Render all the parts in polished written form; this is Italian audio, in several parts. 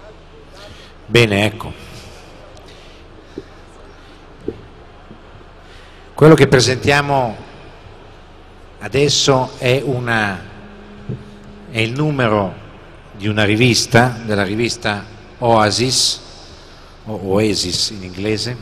Bene, ecco. Quello che presentiamo adesso è il numero di una rivista, della rivista Oasis, o Oasis in inglese,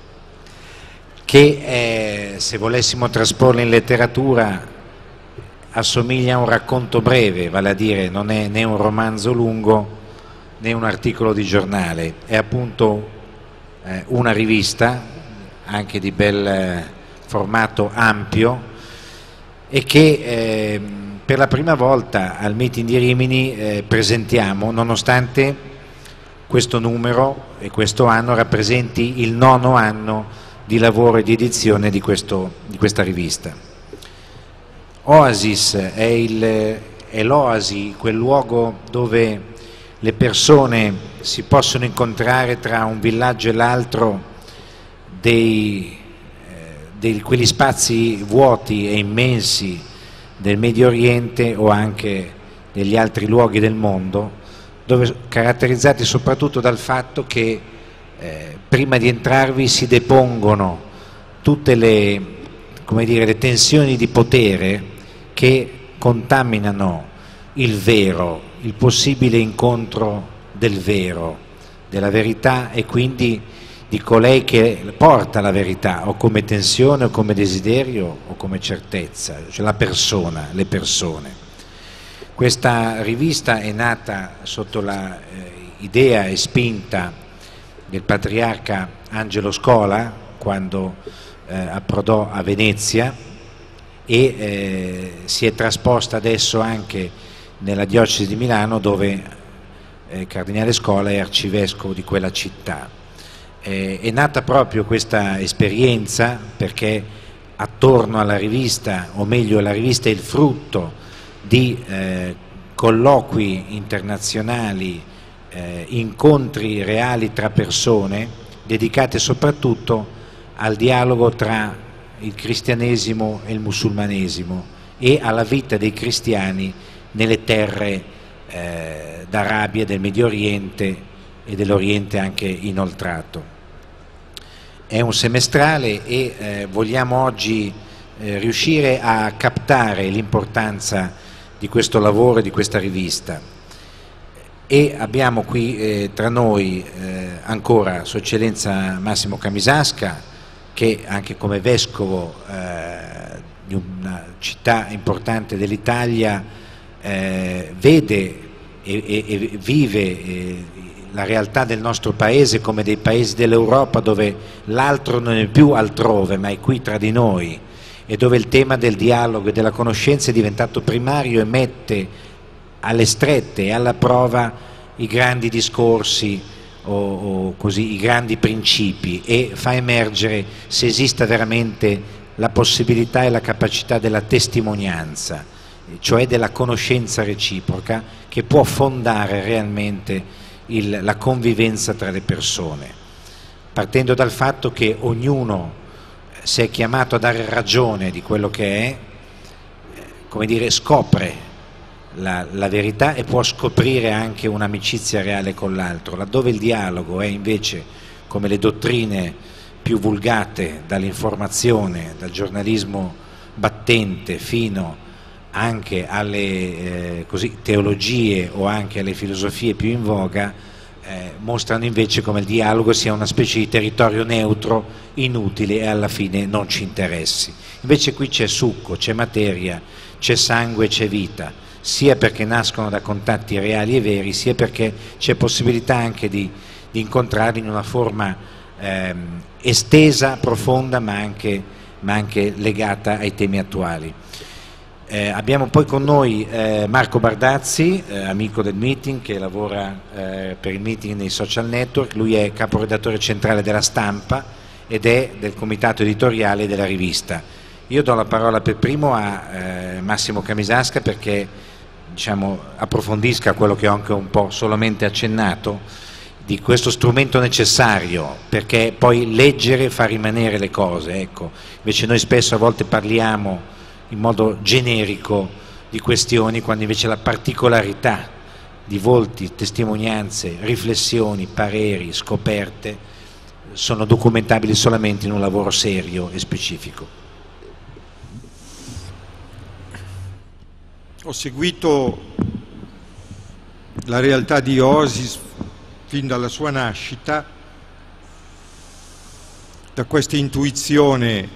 che se volessimo trasporla in letteratura assomiglia a un racconto breve, vale a dire non è né un romanzo lungo né un articolo di giornale, è appunto una rivista anche di bel formato ampio e che per la prima volta al meeting di Rimini presentiamo, nonostante questo numero e questo anno rappresenti il 9° anno di lavoro e di edizione di questa rivista. Oasis è l'oasi, quel luogo dove le persone si possono incontrare tra un villaggio e l'altro, quegli spazi vuoti e immensi del Medio Oriente o anche degli altri luoghi del mondo, dove caratterizzati soprattutto dal fatto che prima di entrarvi si depongono tutte le tensioni di potere che contaminano il vero, il possibile incontro del vero, della verità e quindi di colei che porta la verità, o come tensione o come desiderio o come certezza, cioè la persona, le persone. Questa rivista è nata sotto l'idea e spinta del patriarca Angelo Scola quando approdò a Venezia e si è trasposta adesso anche nella diocesi di Milano, dove Cardinale Scola è arcivescovo di quella città. È nata proprio questa esperienza perché attorno alla rivista, o meglio la rivista è il frutto di colloqui internazionali, incontri reali tra persone, dedicate soprattutto al dialogo tra il cristianesimo e il musulmanesimo e alla vita dei cristiani nelle terre d'Arabia, del Medio Oriente e dell'Oriente anche inoltrato. È un semestrale e vogliamo oggi riuscire a captare l'importanza di questo lavoro e di questa rivista. E abbiamo qui tra noi ancora Sua Eccellenza Massimo Camisasca, che anche come vescovo di una città importante dell'Italia vede e vive la realtà del nostro paese come dei paesi dell'Europa dove l'altro non è più altrove ma è qui tra di noi, e dove il tema del dialogo e della conoscenza è diventato primario e mette alle strette e alla prova i grandi discorsi o così i grandi principi, e fa emergere se esista veramente la possibilità e la capacità della testimonianza, cioè della conoscenza reciproca che può fondare realmente la convivenza tra le persone, partendo dal fatto che ognuno, se è chiamato a dare ragione di quello che è, come dire, scopre la verità e può scoprire anche un'amicizia reale con l'altro, laddove il dialogo è invece, come le dottrine più vulgate dall'informazione, dal giornalismo battente fino anche alle teologie o anche alle filosofie più in voga, mostrano invece come il dialogo sia una specie di territorio neutro, inutile e alla fine non ci interessi. Invece qui c'è succo, c'è materia, c'è sangue, c'è vita, sia perché nascono da contatti reali e veri, sia perché c'è possibilità anche di incontrarli in una forma estesa, profonda, ma anche legata ai temi attuali. Abbiamo poi con noi Marco Bardazzi, amico del meeting, che lavora per il meeting nei social network. Lui è caporedattore centrale della Stampa ed è del comitato editoriale della rivista. Io do la parola per primo a Massimo Camisasca perché approfondisca quello che ho anche un po' solamente accennato di questo strumento necessario, perché poi leggere fa rimanere le cose, ecco. Invece noi spesso a volte parliamo in modo generico di questioni, quando invece la particolarità di volti, testimonianze, riflessioni, pareri, scoperte sono documentabili solamente in un lavoro serio e specifico. Ho seguito la realtà di Oasi fin dalla sua nascita, da questa intuizione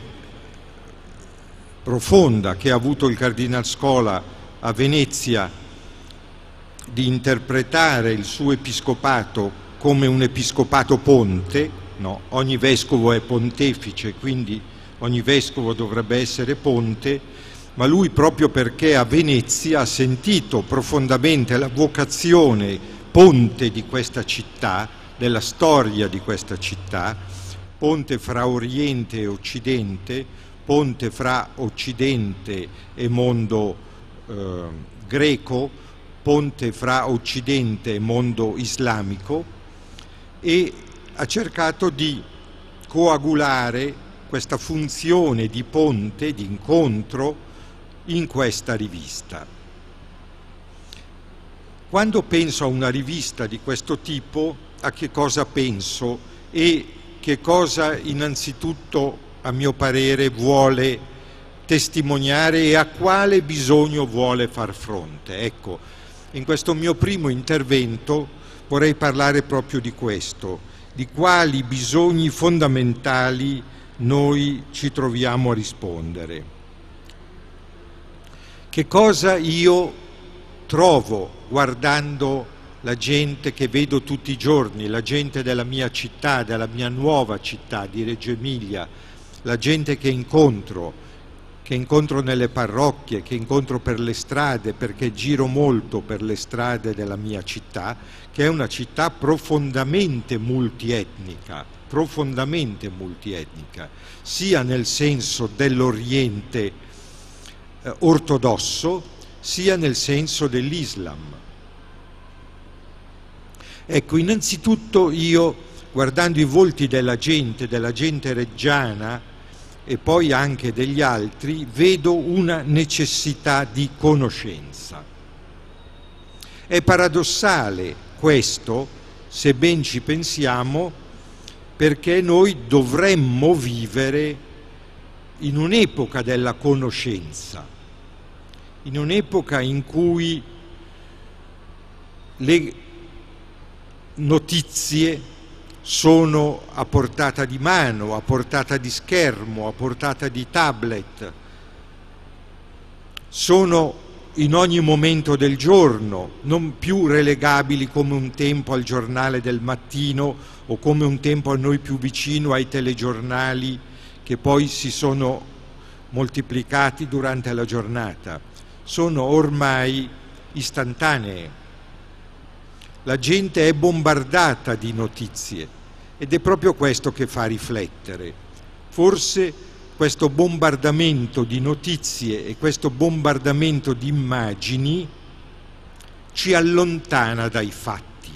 profonda che ha avuto il Cardinal Scola a Venezia di interpretare il suo episcopato come un episcopato ponte, no? Ogni vescovo è pontefice, quindi ogni vescovo dovrebbe essere ponte, ma lui, proprio perché a Venezia ha sentito profondamente la vocazione ponte di questa città, della storia di questa città, ponte fra Oriente e Occidente, ponte fra Occidente e mondo greco, ponte fra Occidente e mondo islamico, e ha cercato di coagulare questa funzione di ponte, di incontro, in questa rivista. Quando penso a una rivista di questo tipo, a che cosa penso e che cosa innanzitutto, a mio parere, vuole testimoniare e a quale bisogno vuole far fronte? Ecco, in questo mio primo intervento vorrei parlare proprio di questo, di quali bisogni fondamentali noi ci troviamo a rispondere. Che cosa io trovo guardando la gente che vedo tutti i giorni, la gente della mia città, della mia nuova città di Reggio Emilia, la gente che incontro nelle parrocchie, che incontro per le strade, perché giro molto per le strade della mia città, che è una città profondamente multietnica, sia nel senso dell'Oriente ortodosso, sia nel senso dell'Islam. Ecco, innanzitutto io, guardando i volti della gente reggiana e poi anche degli altri, vedo una necessità di conoscenza. È paradossale questo, se ben ci pensiamo, perché noi dovremmo vivere in un'epoca della conoscenza, in un'epoca in cui le notizie sono a portata di mano, a portata di schermo, a portata di tablet, sono in ogni momento del giorno, non più relegabili come un tempo al giornale del mattino o come un tempo a noi più vicino ai telegiornali che poi si sono moltiplicati durante la giornata. Sono ormai istantanee. La gente è bombardata di notizie ed è proprio questo che fa riflettere. Forse questo bombardamento di notizie e questo bombardamento di immagini ci allontana dai fatti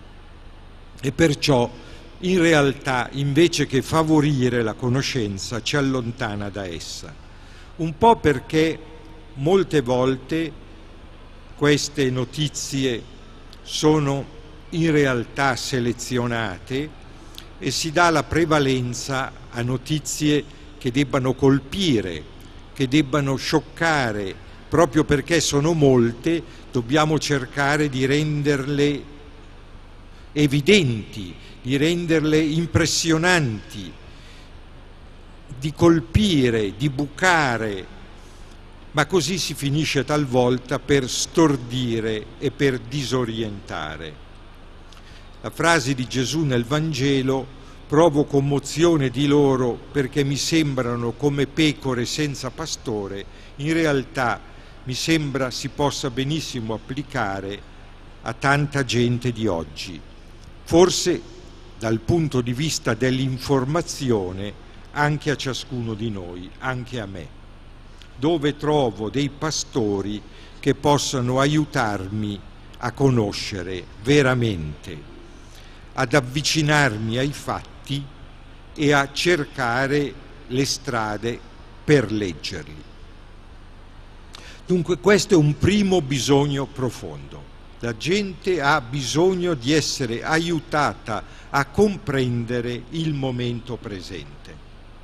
e perciò in realtà, invece che favorire la conoscenza, ci allontana da essa. Un po' perché molte volte queste notizie sono in realtà selezionate e si dà la prevalenza a notizie che debbano colpire, che debbano scioccare. Proprio perché sono molte, dobbiamo cercare di renderle evidenti, di renderle impressionanti, di colpire, di bucare, ma così si finisce talvolta per stordire e per disorientare. La frase di Gesù nel Vangelo: provo commozione di loro perché mi sembrano come pecore senza pastore, in realtà mi sembra si possa benissimo applicare a tanta gente di oggi. Forse dal punto di vista dell'informazione anche a ciascuno di noi, anche a me. Dove trovo dei pastori che possano aiutarmi a conoscere veramente, ad avvicinarmi ai fatti e a cercare le strade per leggerli. Dunque questo è un primo bisogno profondo. La gente ha bisogno di essere aiutata a comprendere il momento presente.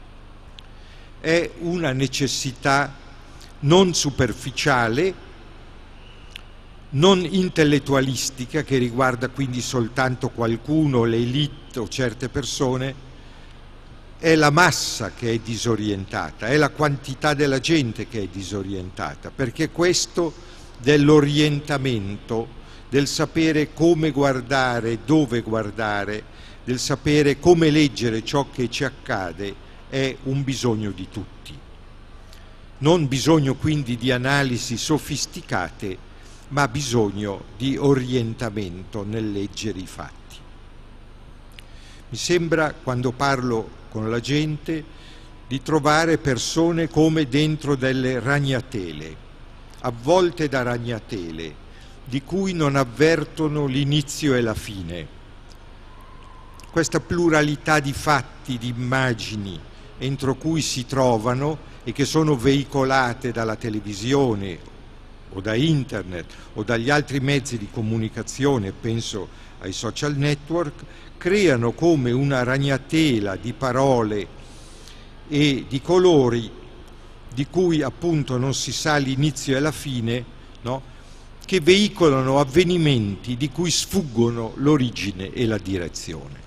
È una necessità non superficiale, non intellettualistica, che riguarda quindi soltanto qualcuno, l'élite o certe persone. È la massa che è disorientata, è la quantità della gente che è disorientata, perché questo dell'orientamento, del sapere come guardare, dove guardare, del sapere come leggere ciò che ci accade, è un bisogno di tutti. Non bisogno quindi di analisi sofisticate, ma bisogno di orientamento nel leggere i fatti. Mi sembra, quando parlo con la gente, di trovare persone come dentro delle ragnatele, avvolte da ragnatele, di cui non avvertono l'inizio e la fine. Questa pluralità di fatti, di immagini, entro cui si trovano e che sono veicolate dalla televisione o da internet o dagli altri mezzi di comunicazione, penso ai social network, creano come una ragnatela di parole e di colori di cui appunto non si sa l'inizio e la fine, no? Che veicolano avvenimenti di cui sfuggono l'origine e la direzione.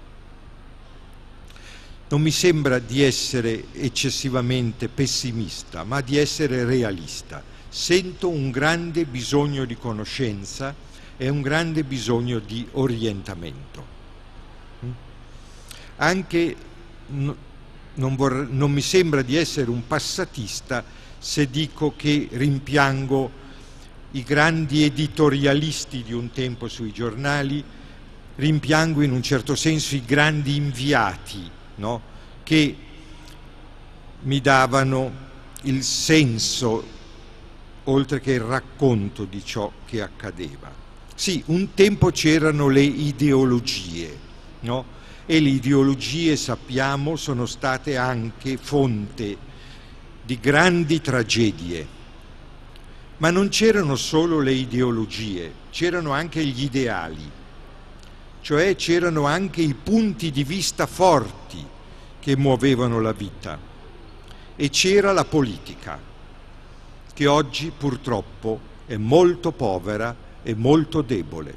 Non mi sembra di essere eccessivamente pessimista, ma di essere realista. Sento un grande bisogno di conoscenza e un grande bisogno di orientamento. Anche non mi sembra di essere un passatista se dico che rimpiango i grandi editorialisti di un tempo sui giornali, rimpiango in un certo senso i grandi inviati, no? Che mi davano il senso oltre che il racconto di ciò che accadeva. Sì, un tempo c'erano le ideologie, no? E le ideologie, sappiamo, sono state anche fonte di grandi tragedie. Ma non c'erano solo le ideologie, c'erano anche gli ideali, cioè c'erano anche i punti di vista forti che muovevano la vita, e c'era la politica, che oggi purtroppo è molto povera e molto debole.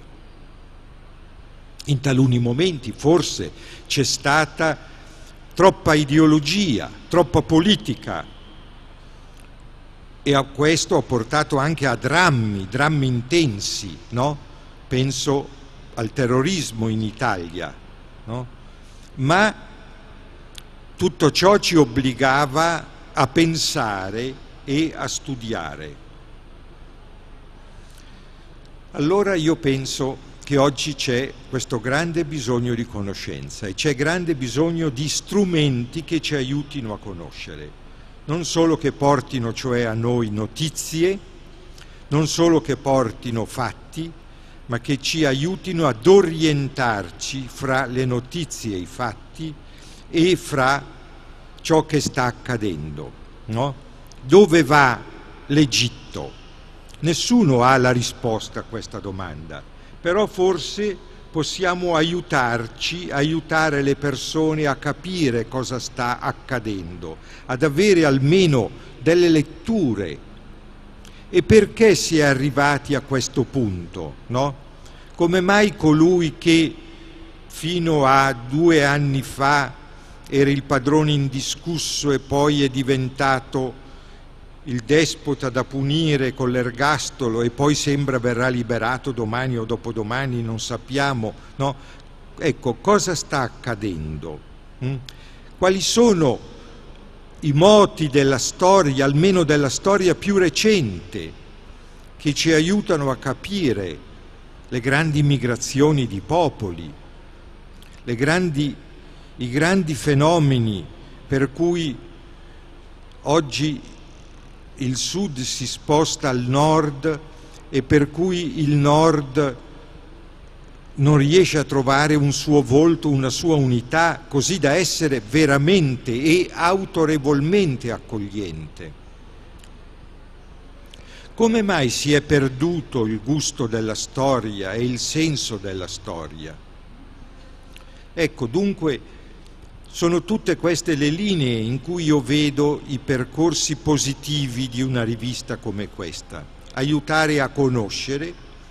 In taluni momenti forse c'è stata troppa ideologia, troppa politica, e a questo ha portato anche a drammi intensi, no? Penso al terrorismo in Italia, no? Ma tutto ciò ci obbligava a pensare e a studiare. Allora io penso che oggi c'è questo grande bisogno di conoscenza e c'è grande bisogno di strumenti che ci aiutino a conoscere, non solo che portino cioè a noi notizie, non solo che portino fatti, ma che ci aiutino ad orientarci fra le notizie e i fatti e fra ciò che sta accadendo, no? Dove va l'Egitto? Nessuno ha la risposta a questa domanda, però forse possiamo aiutare le persone a capire cosa sta accadendo, ad avere almeno delle letture. E perché si è arrivati a questo punto, no? Come mai colui che fino a 2 anni fa era il padrone indiscusso e poi è diventato il despota da punire con l'ergastolo e poi sembra verrà liberato domani o dopodomani, non sappiamo, no? Ecco, cosa sta accadendo? Quali sono i moti della storia, almeno della storia più recente, che ci aiutano a capire le grandi migrazioni di popoli, i grandi fenomeni per cui oggi il sud si sposta al nord e per cui il nord non riesce a trovare un suo volto, una sua unità, così da essere veramente e autorevolmente accogliente. Come mai si è perduto il gusto della storia e il senso della storia? Ecco, dunque, sono tutte queste le linee in cui io vedo i percorsi positivi di una rivista come questa. Aiutare a conoscere,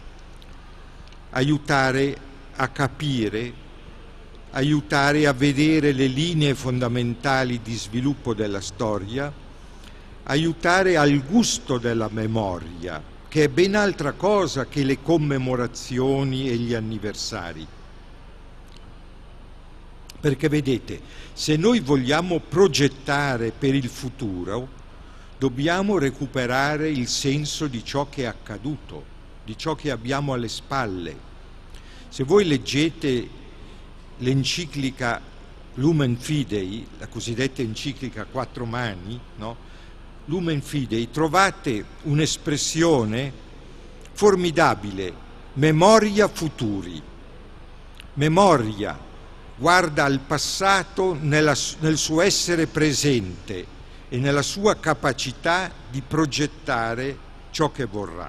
aiutare a capire, aiutare a vedere le linee fondamentali di sviluppo della storia, aiutare al gusto della memoria, che è ben altra cosa che le commemorazioni e gli anniversari. Perché vedete, se noi vogliamo progettare per il futuro, dobbiamo recuperare il senso di ciò che è accaduto, di ciò che abbiamo alle spalle. Se voi leggete l'enciclica Lumen Fidei, la cosiddetta enciclica a 4 mani, no? Lumen Fidei, trovate un'espressione formidabile: memoria futuri. Memoria guarda al passato nel suo essere presente e nella sua capacità di progettare ciò che vorrà.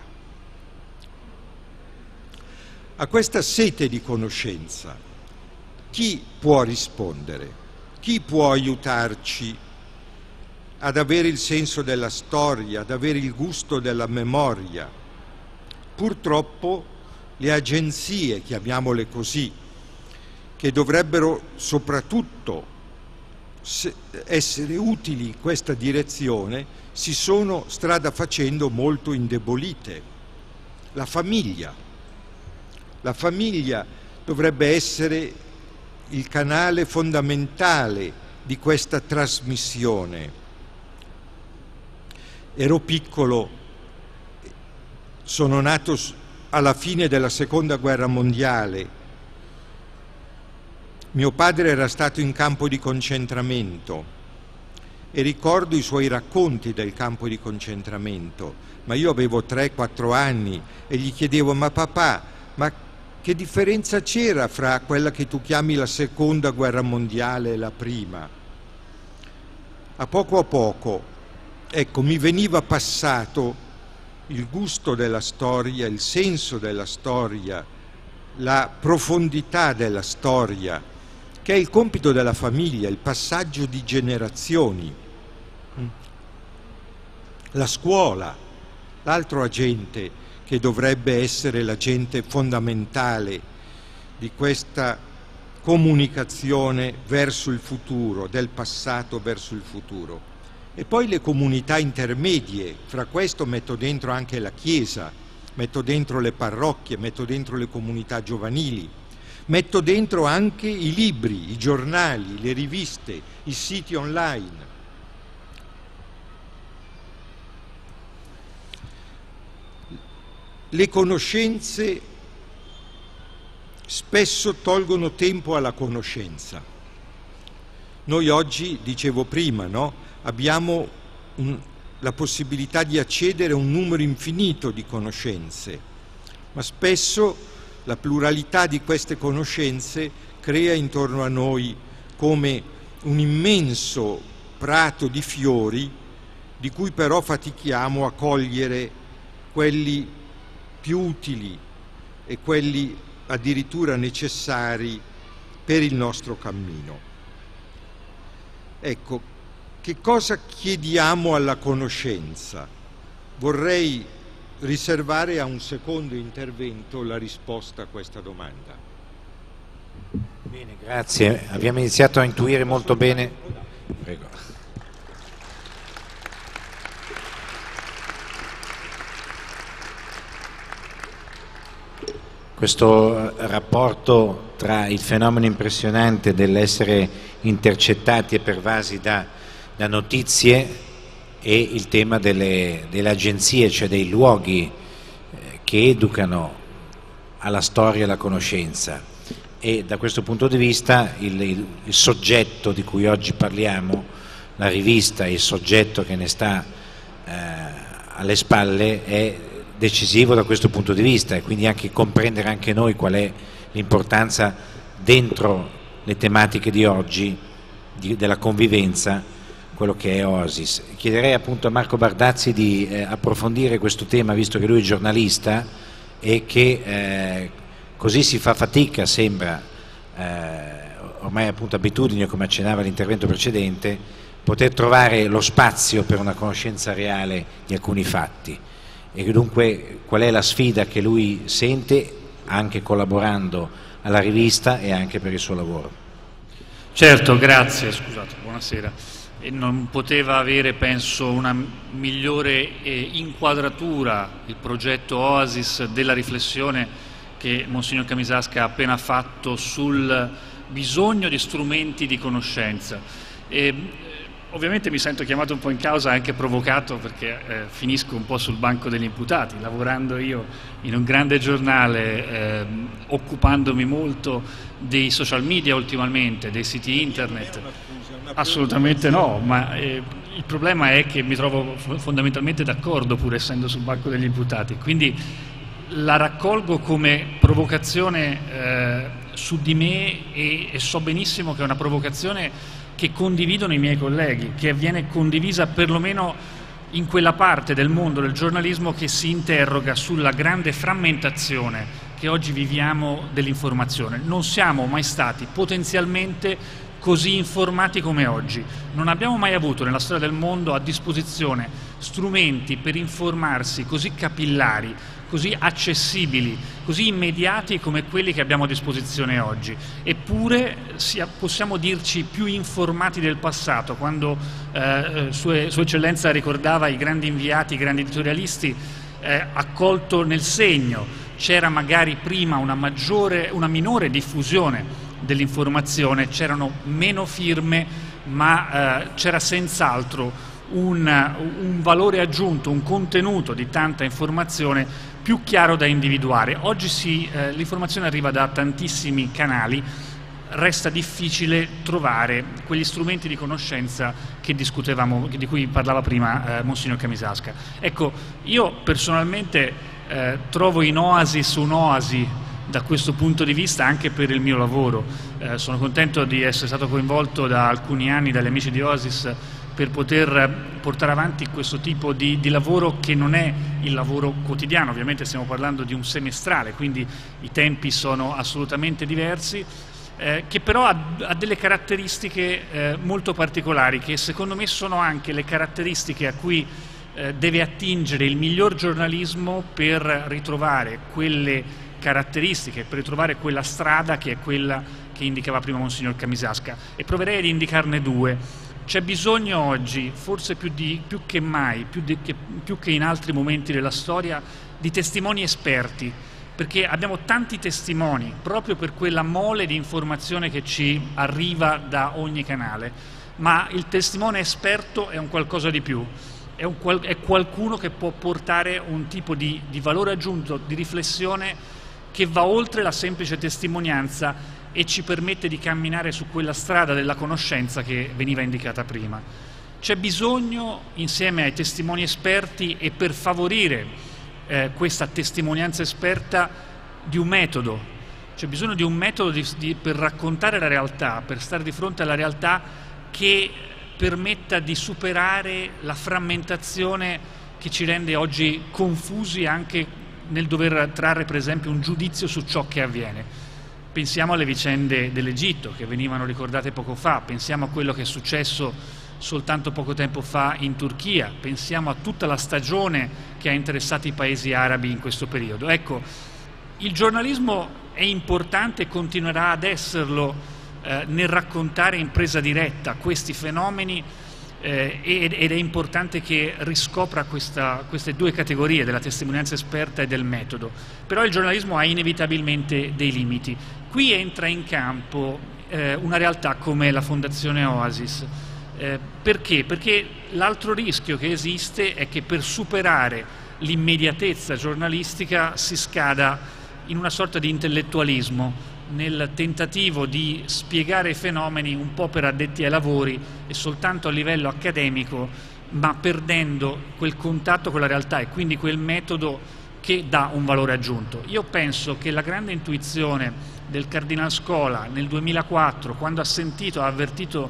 A questa sete di conoscenza chi può rispondere? Chi può aiutarci ad avere il senso della storia, ad avere il gusto della memoria? Purtroppo le agenzie, chiamiamole così, che dovrebbero soprattutto essere utili in questa direzione, si sono strada facendo molto indebolite. La famiglia dovrebbe essere il canale fondamentale di questa trasmissione. Ero piccolo, sono nato alla fine della Seconda Guerra Mondiale. Mio padre era stato in campo di concentramento e ricordo i suoi racconti del campo di concentramento, ma io avevo 3-4 anni e gli chiedevo: ma papà, ma che differenza c'era fra quella che tu chiami la Seconda Guerra Mondiale e la prima? A poco, ecco, mi veniva passato il gusto della storia, il senso della storia, la profondità della storia, che è il compito della famiglia, il passaggio di generazioni. La scuola, l'altro agente che dovrebbe essere l'agente fondamentale di questa comunicazione verso il futuro, del passato verso il futuro. E poi le comunità intermedie, fra questo metto dentro anche la Chiesa, metto dentro le parrocchie, metto dentro le comunità giovanili, metto dentro anche i libri, i giornali, le riviste, i siti online. Le conoscenze spesso tolgono tempo alla conoscenza. Noi oggi, dicevo prima, no? Abbiamo la possibilità di accedere a un numero infinito di conoscenze, ma spesso la pluralità di queste conoscenze crea intorno a noi come un immenso prato di fiori, di cui però fatichiamo a cogliere quelli più utili e quelli addirittura necessari per il nostro cammino. Ecco, che cosa chiediamo alla conoscenza? Vorrei riservare a un secondo intervento la risposta a questa domanda. Bene, grazie. Abbiamo iniziato a intuire molto bene. Prego. Questo rapporto tra il fenomeno impressionante dell'essere intercettati e pervasi da notizie e il tema delle agenzie, cioè dei luoghi che educano alla storia e alla conoscenza. E da questo punto di vista il soggetto di cui oggi parliamo, la rivista, il soggetto che ne sta alle spalle, è decisivo da questo punto di vista, e quindi anche comprendere anche noi qual è l'importanza dentro le tematiche di oggi della convivenza, quello che è Oasis. Chiederei appunto a Marco Bardazzi di approfondire questo tema, visto che lui è giornalista e che così si fa fatica, sembra, ormai appunto abitudine, come accennava l'intervento precedente, poter trovare lo spazio per una conoscenza reale di alcuni fatti. E dunque qual è la sfida che lui sente, anche collaborando alla rivista e anche per il suo lavoro? Certo, grazie, scusate, buonasera. Non poteva avere, penso, una migliore inquadratura il progetto Oasis della riflessione che Monsignor Camisasca ha appena fatto sul bisogno di strumenti di conoscenza. Ovviamente mi sento chiamato un po' in causa, anche provocato, perché finisco un po' sul banco degli imputati, lavorando io in un grande giornale, occupandomi molto dei social media ultimamente, dei siti internet. Assolutamente no, ma il problema è che mi trovo fondamentalmente d'accordo, pur essendo sul banco degli imputati, quindi la raccolgo come provocazione su di me e so benissimo che è una provocazione che condividono i miei colleghi, che viene condivisa perlomeno in quella parte del mondo del giornalismo che si interroga sulla grande frammentazione che oggi viviamo dell'informazione. Non siamo mai stati potenzialmente così informati come oggi. Non abbiamo mai avuto nella storia del mondo a disposizione strumenti per informarsi così capillari, così accessibili, così immediati come quelli che abbiamo a disposizione oggi. Eppure possiamo dirci più informati del passato, quando Sua Eccellenza ricordava i grandi inviati, i grandi editorialisti, accolto nel segno. C'era magari prima una minore diffusione dell'informazione, c'erano meno firme, ma c'era senz'altro un valore aggiunto, un contenuto di tanta informazione più chiaro da individuare. Oggi l'informazione arriva da tantissimi canali, resta difficile trovare quegli strumenti di conoscenza che discutevamo, di cui parlava prima Monsignor Camisasca. Ecco, io personalmente trovo in Oasis un'oasi da questo punto di vista anche per il mio lavoro. Sono contento di essere stato coinvolto da alcuni anni dagli amici di Oasis per poter portare avanti questo tipo di lavoro, che non è il lavoro quotidiano. Ovviamente stiamo parlando di un semestrale, quindi i tempi sono assolutamente diversi, che però ha delle caratteristiche molto particolari, che secondo me sono anche le caratteristiche a cui deve attingere il miglior giornalismo per ritrovare quelle caratteristiche, per ritrovare quella strada che è quella che indicava prima Monsignor Camisasca, e proverei ad indicarne due. C'è bisogno oggi, forse più che mai, più che in altri momenti della storia, di testimoni esperti, perché abbiamo tanti testimoni proprio per quella mole di informazione che ci arriva da ogni canale, ma il testimone esperto è un qualcosa di più, è qualcuno che può portare un tipo di valore aggiunto, di riflessione che va oltre la semplice testimonianza e ci permette di camminare su quella strada della conoscenza che veniva indicata prima. C'è bisogno, insieme ai testimoni esperti e per favorire questa testimonianza esperta, di un metodo. C'è bisogno di un metodo per raccontare la realtà, per stare di fronte alla realtà, che permetta di superare la frammentazione che ci rende oggi confusi anche nel dover trarre, per esempio, un giudizio su ciò che avviene. Pensiamo alle vicende dell'Egitto che venivano ricordate poco fa, pensiamo a quello che è successo soltanto poco tempo fa in Turchia, pensiamo a tutta la stagione che ha interessato i paesi arabi in questo periodo. Ecco, il giornalismo è importante e continuerà ad esserlo nel raccontare in presa diretta questi fenomeni, ed è importante che riscopra queste due categorie, della testimonianza esperta e del metodo. Però il giornalismo ha inevitabilmente dei limiti. Qui entra in campo una realtà come la Fondazione Oasis. Perché? Perché l'altro rischio che esiste è che per superare l'immediatezza giornalistica si scada in una sorta di intellettualismo, nel tentativo di spiegare i fenomeni un po' per addetti ai lavori e soltanto a livello accademico, ma perdendo quel contatto con la realtà e quindi quel metodo che dà un valore aggiunto. Io penso che la grande intuizione del Cardinal Scola nel 2004, quando ha avvertito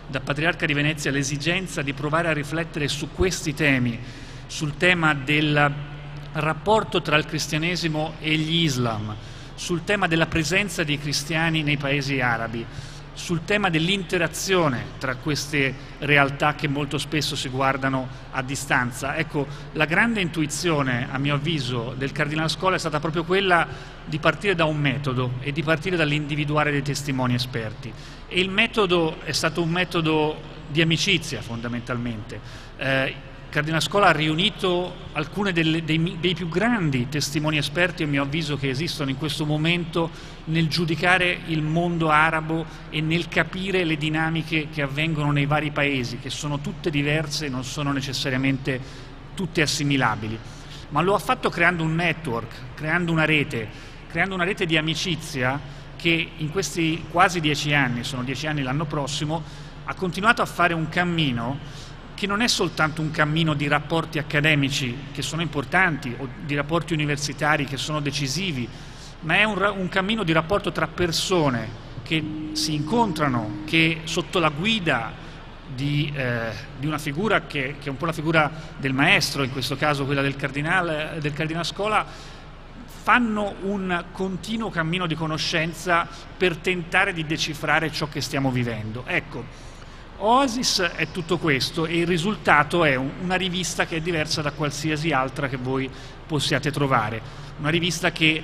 da Patriarca di Venezia l'esigenza di provare a riflettere su questi temi, sul tema del rapporto tra il cristianesimo e gli Islam, sul tema della presenza dei cristiani nei paesi arabi, sul tema dell'interazione tra queste realtà che molto spesso si guardano a distanza. Ecco, la grande intuizione, a mio avviso, del Cardinal Scola è stata proprio quella di partire da un metodo e di partire dall'individuare dei testimoni esperti. E il metodo è stato un metodo di amicizia, fondamentalmente. Cardinal Scola ha riunito alcuni dei più grandi testimoni esperti, a mio avviso, che esistono in questo momento nel giudicare il mondo arabo e nel capire le dinamiche che avvengono nei vari paesi, che sono tutte diverse e non sono necessariamente tutte assimilabili. Ma lo ha fatto creando un network, creando una rete di amicizia che in questi quasi 10 anni, sono 10 anni l'anno prossimo, ha continuato a fare un cammino che non è soltanto un cammino di rapporti accademici che sono importanti o di rapporti universitari che sono decisivi, ma è un cammino di rapporto tra persone che si incontrano, che sotto la guida di una figura che è un po' la figura del maestro, in questo caso quella del Cardinal Scola, fanno un continuo cammino di conoscenza per tentare di decifrare ciò che stiamo vivendo. Ecco, Oasis è tutto questo e il risultato è una rivista che è diversa da qualsiasi altra che voi possiate trovare, una rivista che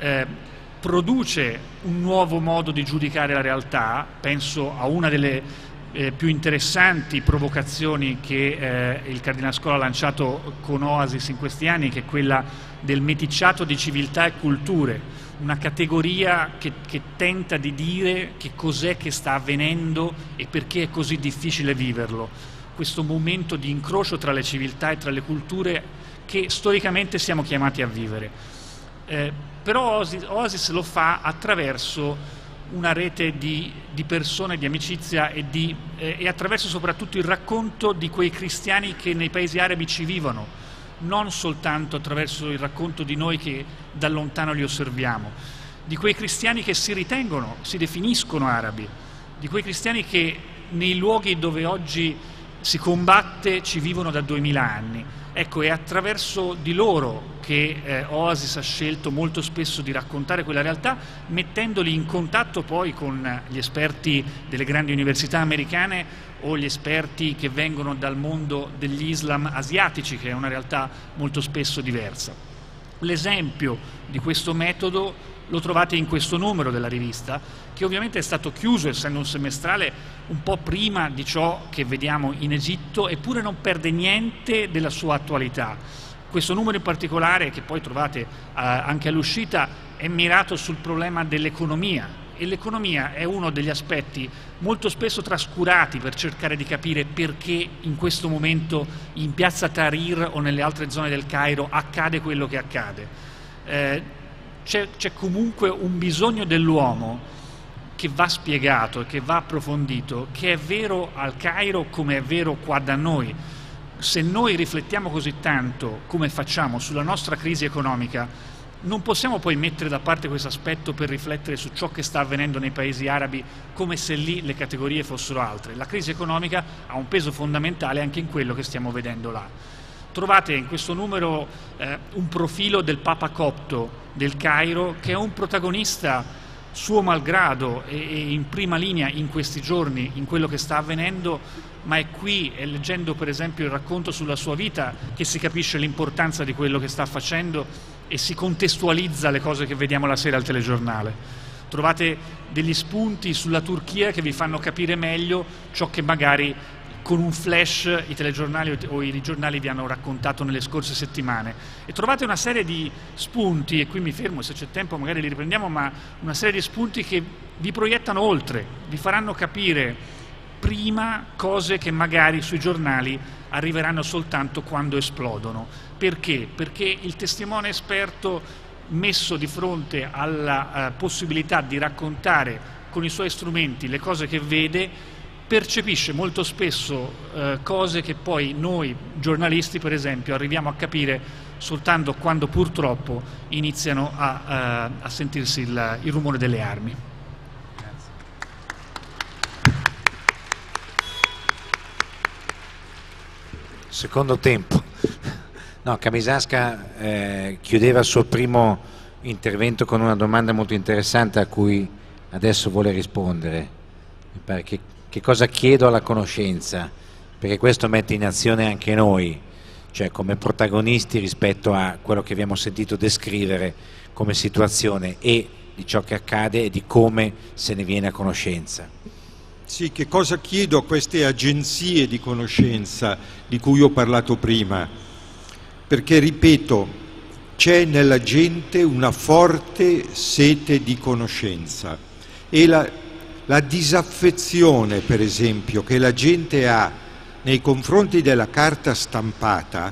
produce un nuovo modo di giudicare la realtà. Penso a una delle più interessanti provocazioni che il Cardinal Scola ha lanciato con Oasis in questi anni, che è quella del meticciato di civiltà e culture, una categoria che tenta di dire che cos'è che sta avvenendo e perché è così difficile viverlo, questo momento di incrocio tra le civiltà e tra le culture che storicamente siamo chiamati a vivere. Però Oasis lo fa attraverso una rete di persone, di amicizia e attraverso soprattutto il racconto di quei cristiani che nei paesi arabi ci vivono, non soltanto attraverso il racconto di noi che da lontano li osserviamo, di quei cristiani che si ritengono, si definiscono arabi, di quei cristiani che nei luoghi dove oggi si combatte ci vivono da 2000 anni. Ecco, è attraverso di loro che Oasis ha scelto molto spesso di raccontare quella realtà, mettendoli in contatto poi con gli esperti delle grandi università americane o gli esperti che vengono dal mondo degli Islam asiatici, che è una realtà molto spesso diversa. L'esempio di questo metodo lo trovate in questo numero della rivista, che ovviamente è stato chiuso, essendo un semestrale, un po' prima di ciò che vediamo in Egitto, eppure non perde niente della sua attualità. Questo numero in particolare, che poi trovate anche all'uscita, è mirato sul problema dell'economia, e l'economia è uno degli aspetti molto spesso trascurati per cercare di capire perché in questo momento in piazza Tahrir o nelle altre zone del Cairo accade quello che accade. C'è comunque un bisogno dell'uomo che va spiegato e che va approfondito, che è vero al Cairo come è vero qua da noi. Se noi riflettiamo così tanto come facciamo sulla nostra crisi economica, non possiamo poi mettere da parte questo aspetto per riflettere su ciò che sta avvenendo nei paesi arabi come se lì le categorie fossero altre. La crisi economica ha un peso fondamentale anche in quello che stiamo vedendo là. Trovate in questo numero un profilo del Papa Copto del Cairo, che è un protagonista suo malgrado e in prima linea in questi giorni in quello che sta avvenendo, ma è qui, e leggendo per esempio il racconto sulla sua vita, che si capisce l'importanza di quello che sta facendo e si contestualizza le cose che vediamo la sera al telegiornale. Trovate degli spunti sulla Turchia che vi fanno capire meglio ciò che magari con un flash i telegiornali o i giornali vi hanno raccontato nelle scorse settimane, e trovate una serie di spunti, e qui mi fermo, se c'è tempo magari li riprendiamo, ma una serie di spunti che vi proiettano oltre, vi faranno capire prima cose che magari sui giornali arriveranno soltanto quando esplodono. Perché? Perché il testimone esperto, messo di fronte alla possibilità di raccontare con i suoi strumenti le cose che vede, percepisce molto spesso cose che poi noi giornalisti, per esempio, arriviamo a capire soltanto quando purtroppo iniziano a sentirsi il rumore delle armi. Secondo tempo. No, Camisasca chiudeva il suo primo intervento con una domanda molto interessante a cui adesso vuole rispondere. Mi pare che cosa chiedo alla conoscenza, perché questo mette in azione anche noi, cioè come protagonisti rispetto a quello che abbiamo sentito descrivere come situazione e di ciò che accade e di come se ne viene a conoscenza. Sì, che cosa chiedo a queste agenzie di conoscenza di cui ho parlato prima? Perché, ripeto, c'è nella gente una forte sete di conoscenza e la disaffezione, per esempio, che la gente ha nei confronti della carta stampata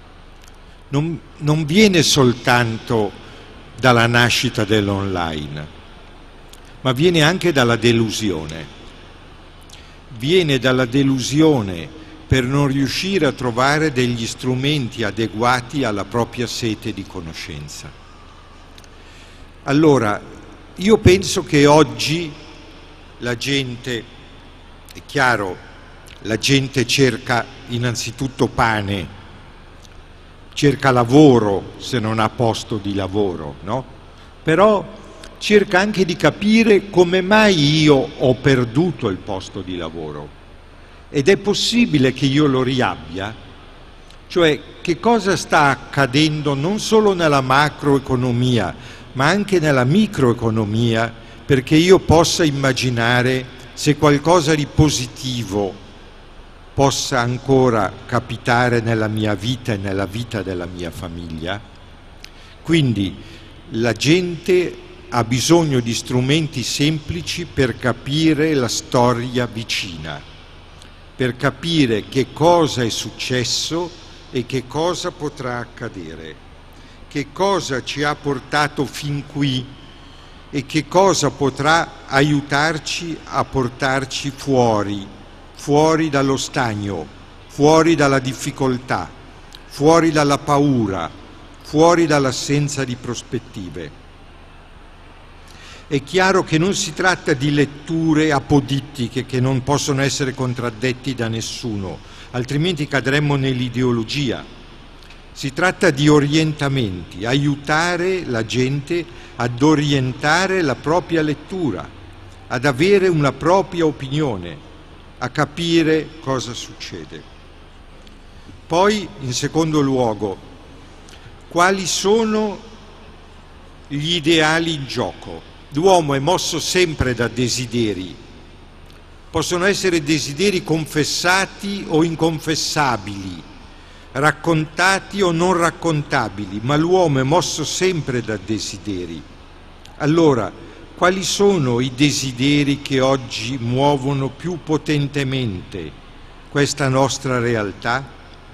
non viene soltanto dalla nascita dell'online, ma viene anche dalla delusione. Viene dalla delusione per non riuscire a trovare degli strumenti adeguati alla propria sete di conoscenza. Allora, io penso che oggi la gente, è chiaro, la gente cerca innanzitutto pane, cerca lavoro se non ha posto di lavoro, no? Però cerca anche di capire come mai io ho perduto il posto di lavoro ed è possibile che io lo riabbia? Cioè, che cosa sta accadendo non solo nella macroeconomia ma anche nella microeconomia perché io possa immaginare se qualcosa di positivo possa ancora capitare nella mia vita e nella vita della mia famiglia. Quindi la gente ha bisogno di strumenti semplici per capire la storia vicina, per capire che cosa è successo e che cosa potrà accadere, che cosa ci ha portato fin qui e che cosa potrà aiutarci a portarci fuori dallo stagno, fuori dalla difficoltà, fuori dalla paura, fuori dall'assenza di prospettive. È chiaro che non si tratta di letture apodittiche che non possono essere contraddetti da nessuno, altrimenti cadremmo nell'ideologia. Si tratta di orientamenti, aiutare la gente ad orientare la propria lettura, ad avere una propria opinione, a capire cosa succede. Poi, in secondo luogo, quali sono gli ideali in gioco? L'uomo è mosso sempre da desideri. Possono essere desideri confessati o inconfessabili, raccontati o non raccontabili, ma l'uomo è mosso sempre da desideri. Allora, quali sono i desideri che oggi muovono più potentemente questa nostra realtà?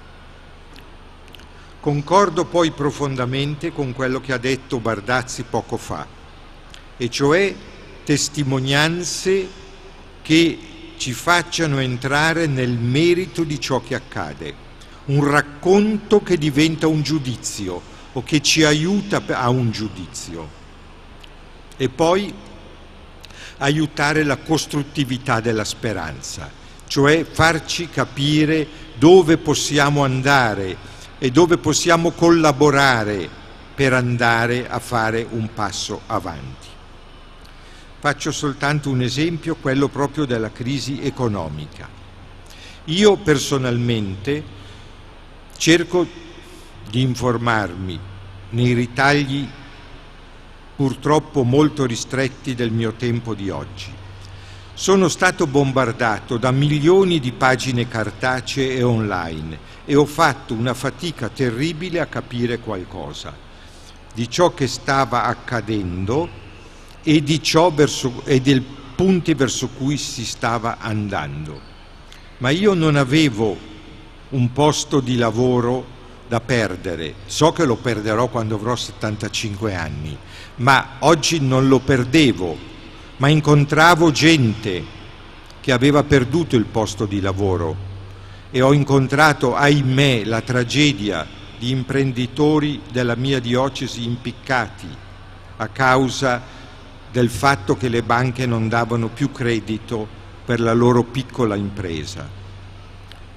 Concordo poi profondamente con quello che ha detto Bardazzi poco fa, e cioè testimonianze che ci facciano entrare nel merito di ciò che accade, un racconto che diventa un giudizio o che ci aiuta a un giudizio, e poi aiutare la costruttività della speranza, cioè farci capire dove possiamo andare e dove possiamo collaborare per andare a fare un passo avanti. Faccio soltanto un esempio, quello proprio della crisi economica. Io personalmente cerco di informarmi nei ritagli purtroppo molto ristretti del mio tempo di oggi. Sono stato bombardato da milioni di pagine cartacee e online e ho fatto una fatica terribile a capire qualcosa di ciò che stava accadendo e di ciò e dei punti verso cui si stava andando. Ma io non avevo un posto di lavoro da perdere, so che lo perderò quando avrò 75 anni, ma oggi non lo perdevo, ma incontravo gente che aveva perduto il posto di lavoro e ho incontrato, ahimè, la tragedia di imprenditori della mia diocesi impiccati a causa del fatto che le banche non davano più credito per la loro piccola impresa.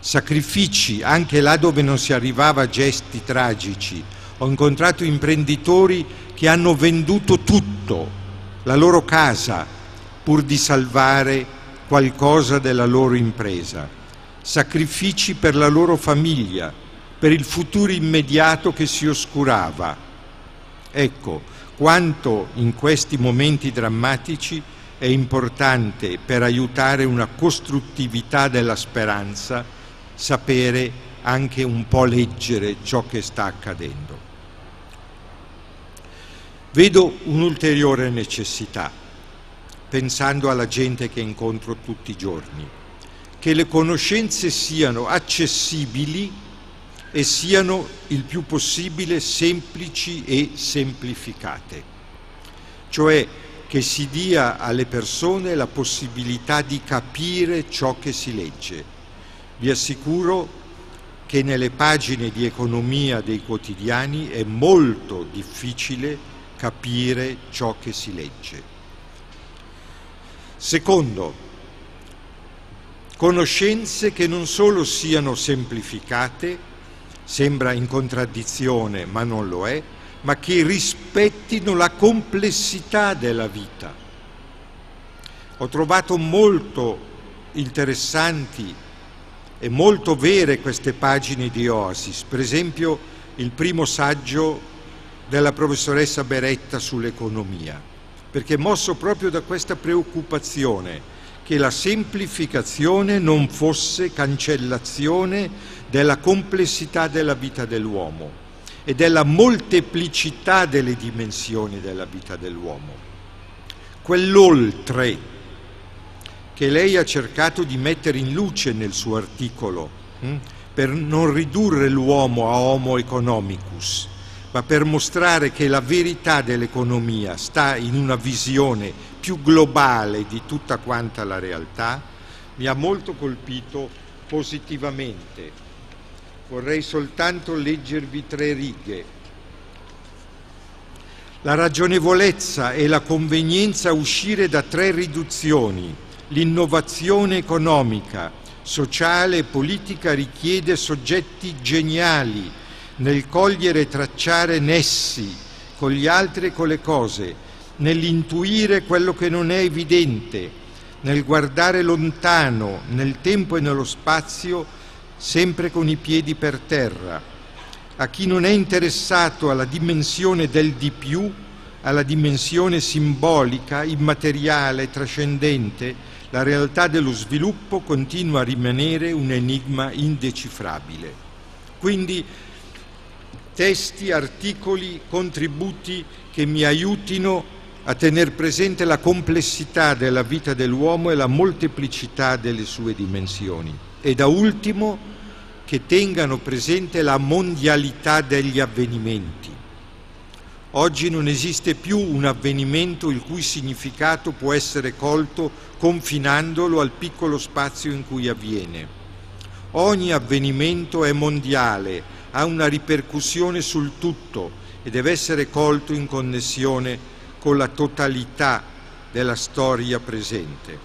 sacrifici anche là dove non si arrivava a gesti tragici. Ho incontrato imprenditori che hanno venduto tutto, la loro casa, pur di salvare qualcosa della loro impresa. Sacrifici per la loro famiglia, per il futuro immediato che si oscurava. Ecco, quanto in questi momenti drammatici è importante, per aiutare una costruttività della speranza, sapere anche un po' leggere ciò che sta accadendo. Vedo un'ulteriore necessità, pensando alla gente che incontro tutti i giorni, che le conoscenze siano accessibili e siano il più possibile semplici e semplificate, cioè che si dia alle persone la possibilità di capire ciò che si legge. Vi assicuro che nelle pagine di economia dei quotidiani è molto difficile capire ciò che si legge. Secondo, conoscenze che non solo siano semplificate, sembra in contraddizione ma non lo è, ma che rispettino la complessità della vita. Ho trovato molto interessanti e molto vere queste pagine di Oasis, per esempio il primo saggio della professoressa Beretta sull'economia, perché mosso proprio da questa preoccupazione che la semplificazione non fosse cancellazione della complessità della vita dell'uomo e della molteplicità delle dimensioni della vita dell'uomo. Quell'oltre che lei ha cercato di mettere in luce nel suo articolo, per non ridurre l'uomo a homo economicus, ma per mostrare che la verità dell'economia sta in una visione più globale di tutta quanta la realtà, mi ha molto colpito positivamente. Vorrei soltanto leggervi 3 righe. La ragionevolezza e la convenienza a uscire da 3 riduzioni. L'innovazione economica, sociale e politica richiede soggetti geniali nel cogliere e tracciare nessi con gli altri e con le cose, nell'intuire quello che non è evidente, nel guardare lontano, nel tempo e nello spazio, sempre con i piedi per terra. A chi non è interessato alla dimensione del di più, alla dimensione simbolica, immateriale, trascendente, la realtà dello sviluppo continua a rimanere un enigma indecifrabile. Quindi testi, articoli, contributi che mi aiutino a tener presente la complessità della vita dell'uomo e la molteplicità delle sue dimensioni. E da ultimo, che tengano presente la mondialità degli avvenimenti. Oggi non esiste più un avvenimento il cui significato può essere colto confinandolo al piccolo spazio in cui avviene. Ogni avvenimento è mondiale, ha una ripercussione sul tutto e deve essere colto in connessione con la totalità della storia presente.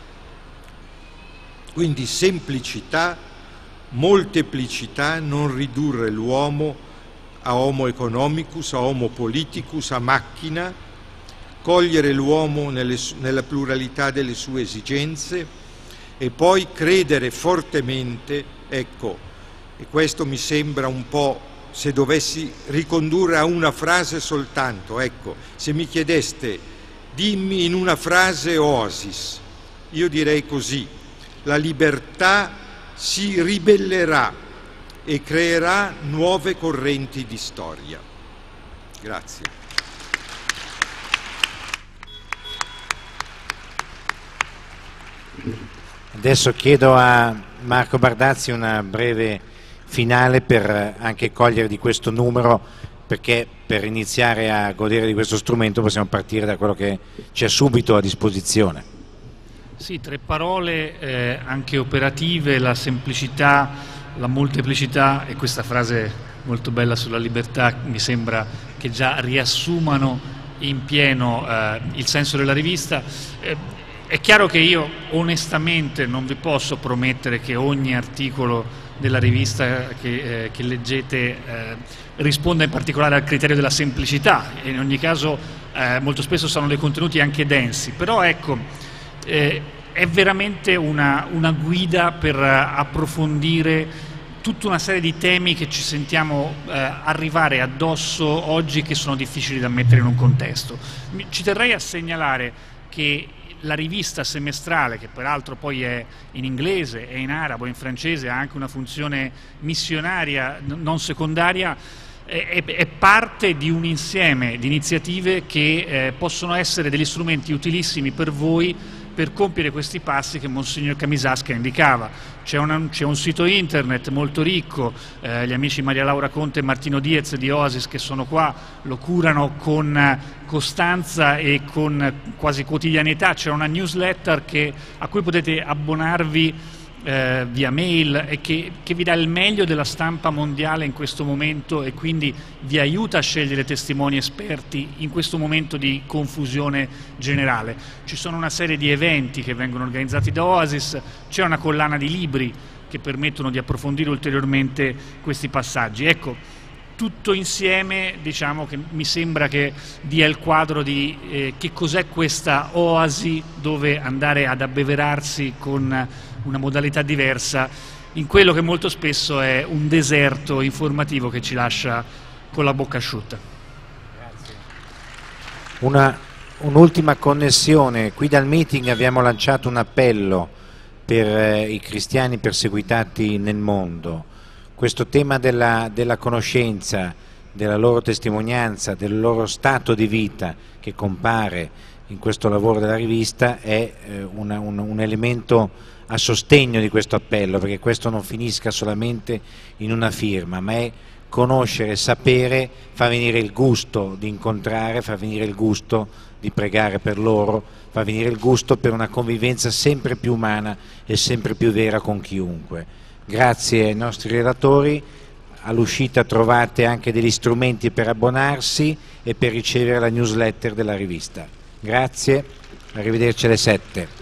Quindi semplicità, molteplicità, non ridurre l'uomo a homo economicus, a homo politicus, a macchina, cogliere l'uomo nella pluralità delle sue esigenze e poi credere fortemente, ecco, e questo mi sembra un po', se dovessi ricondurre a una frase soltanto, ecco, se mi chiedeste dimmi in una frase Oasis, io direi così: la libertà si ribellerà e creerà nuove correnti di storia. Grazie. Adesso chiedo a Marco Bardazzi una breve finale per anche cogliere di questo numero, perché per iniziare a godere di questo strumento possiamo partire da quello che c'è subito a disposizione. Sì, 3 parole anche operative: la semplicità, la molteplicità e questa frase molto bella sulla libertà mi sembra che già riassumano in pieno il senso della rivista. È chiaro che io onestamente non vi posso promettere che ogni articolo della rivista che leggete risponda in particolare al criterio della semplicità, e in ogni caso molto spesso sono dei contenuti anche densi, però ecco, è veramente una guida per approfondire tutta una serie di temi che ci sentiamo arrivare addosso oggi, che sono difficili da mettere in un contesto. Ci terrei a segnalare che la rivista semestrale, che peraltro poi è in inglese, è in arabo, è in francese, ha anche una funzione missionaria non secondaria, è parte di un insieme di iniziative che possono essere degli strumenti utilissimi per voi per compiere questi passi che Monsignor Camisasca indicava. C'è un sito internet molto ricco, gli amici Maria Laura Conte e Martino Diez di Oasis, che sono qua, lo curano con costanza e con quasi quotidianità. C'è una newsletter a cui potete abbonarvi via mail, e che vi dà il meglio della stampa mondiale in questo momento, e quindi vi aiuta a scegliere testimoni esperti in questo momento di confusione generale. Ci sono una serie di eventi che vengono organizzati da Oasis, c'è una collana di libri che permettono di approfondire ulteriormente questi passaggi. Ecco, tutto insieme, diciamo, che mi sembra che dia il quadro di che cos'è questa oasi dove andare ad abbeverarsi con una modalità diversa in quello che molto spesso è un deserto informativo che ci lascia con la bocca asciutta. Un'ultima connessione: qui dal meeting abbiamo lanciato un appello per i cristiani perseguitati nel mondo. Questo tema della conoscenza, della loro testimonianza, del loro stato di vita che compare in questo lavoro della rivista è un elemento a sostegno di questo appello, perché questo non finisca solamente in una firma, ma è conoscere, sapere, fa venire il gusto di incontrare, fa venire il gusto di pregare per loro, fa venire il gusto per una convivenza sempre più umana e sempre più vera con chiunque. Grazie ai nostri relatori. All'uscita trovate anche degli strumenti per abbonarsi e per ricevere la newsletter della rivista. Grazie, arrivederci alle 7.